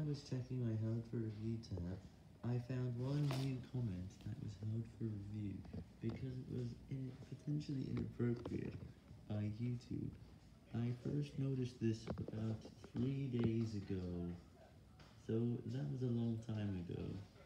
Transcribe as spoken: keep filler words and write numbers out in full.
was checking my held for review tab, I found one new comment that was held for review because it was in potentially inappropriate by YouTube. I first noticed this about three days ago, so that was a long time ago.